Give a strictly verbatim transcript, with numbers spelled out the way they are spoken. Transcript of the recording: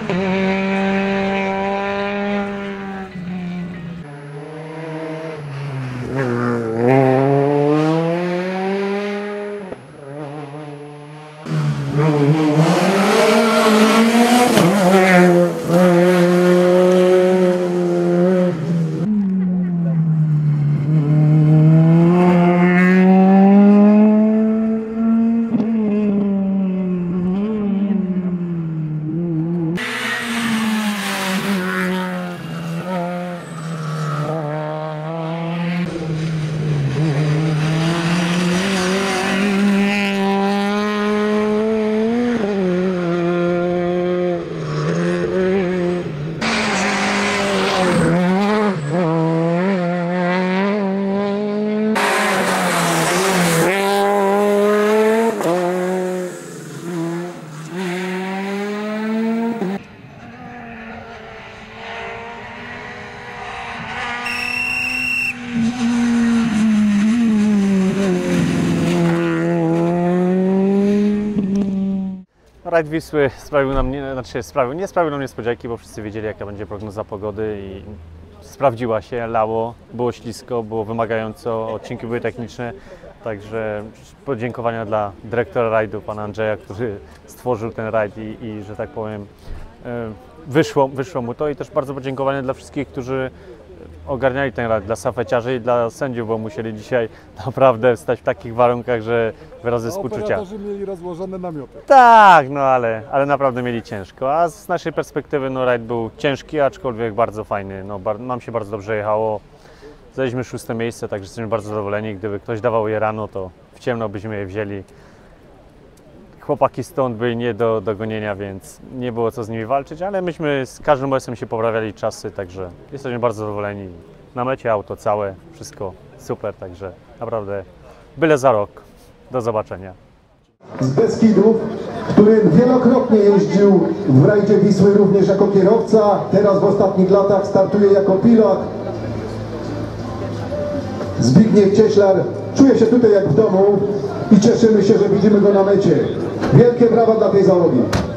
Rajd Wisły sprawił nam, nie, znaczy sprawił, nie sprawił nam niespodzianki, bo wszyscy wiedzieli, jaka będzie prognoza pogody i sprawdziła się, lało, było ślisko, było wymagająco, odcinki były techniczne, także podziękowania dla dyrektora rajdu, pana Andrzeja, który stworzył ten rajd i, i że tak powiem wyszło, wyszło mu to, i też bardzo podziękowania dla wszystkich, którzy ogarniali ten rajd, dla safeciarzy i dla sędziów, bo musieli dzisiaj naprawdę stać w takich warunkach, że wyrazy współczucia. Operatorzy mieli rozłożone namioty. Tak, no ale, ale naprawdę mieli ciężko, a z naszej perspektywy no rajd był ciężki, aczkolwiek bardzo fajny, no, bar nam się bardzo dobrze jechało. Zajęliśmy szóste miejsce, także jesteśmy bardzo zadowoleni. Gdyby ktoś dawał je rano, to w ciemno byśmy je wzięli. Chłopaki stąd byli nie do dogonienia, więc nie było co z nimi walczyć, ale myśmy z każdym osem się poprawiali czasy, także jesteśmy bardzo zadowoleni. Na mecie auto całe, wszystko super, także naprawdę byle za rok. Do zobaczenia. Z Beskidów, który wielokrotnie jeździł w rajdzie Wisły również jako kierowca, teraz w ostatnich latach startuje jako pilot. Zbigniew Cieślar czuje się tutaj jak w domu i cieszymy się, że widzimy go na mecie. Wielkie brawa dla tej załogi.